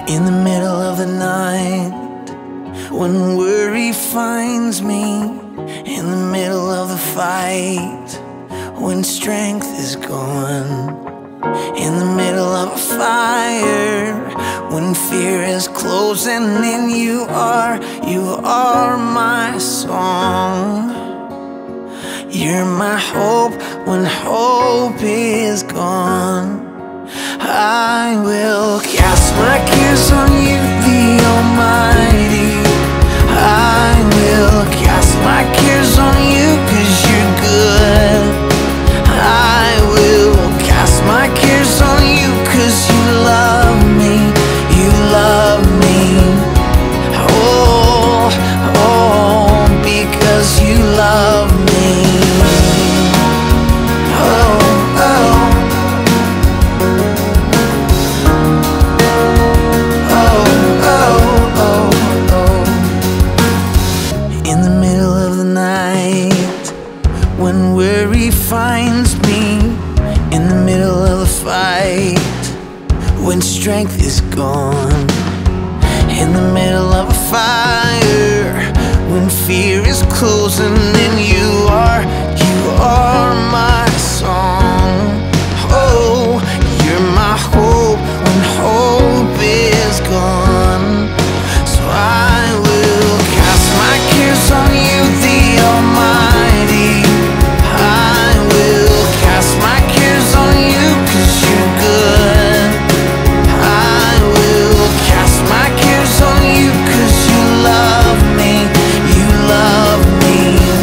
In the middle of the night, when worry finds me, in the middle of the fight, when strength is gone, in the middle of a fire, when fear is closing in, you are my song. You're my hope when hope is gone. I will cast my cares on you, the Almighty. I will cast my cares on you, 'cause you're good. I will cast my cares on you, 'cause you love me, you love me. Oh, oh, because you love me. When worry finds me, in the middle of the fight, when strength is gone, in the middle of a fire, when fear is closing in, you are my song. Oh, you're my hope when hope is gone. So I will cast my cares on you, the Almighty. I will cast my cares on you, 'cause you're good. I will cast my cares on you, 'cause you love me, you love me.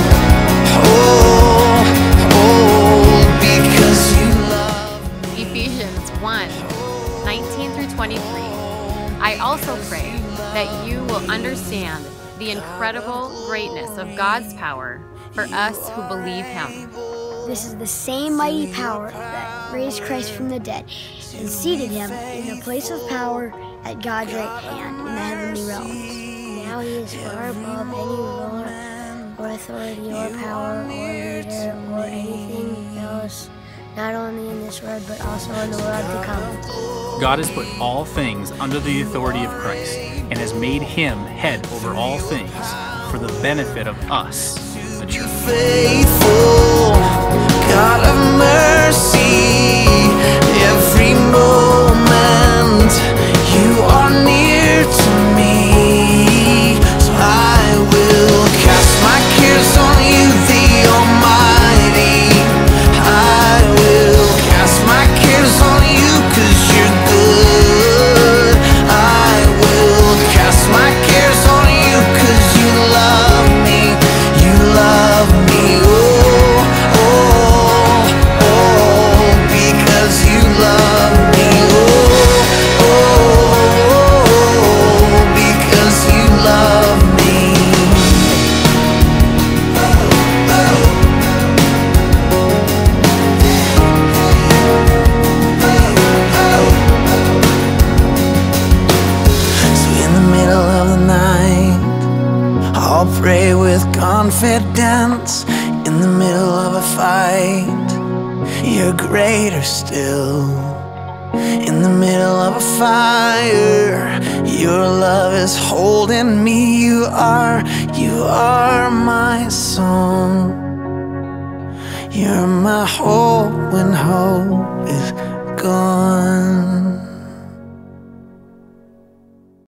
Oh, oh, because you love me. Ephesians 1:19-23. I also pray that you will understand the incredible greatness of God's power for us who believe Him. This is the same mighty power that raised Christ from the dead and seated Him in the place of power at God's right hand in the heavenly realms. Now He is far above any ruler or authority or power or leader or anything else, not only in this world but also in the world to come. God has put all things under the authority of Christ and has made Him head over all things for the benefit of us, the church. Faithful God of mercy, every moment you are near to me. So I will cast my cares on you, the Almighty. I will cast my cares on you, 'cause you're good. I will cast my cares on you, 'cause you love me, you love me. Oh, oh, oh, because you love me. Oh, oh, because you love me. So in the middle of the night, I'll pray with confidence. In the middle of a fight, you're greater still. In the middle of a fire, your love is holding me. You are my song. You're my hope when hope is gone.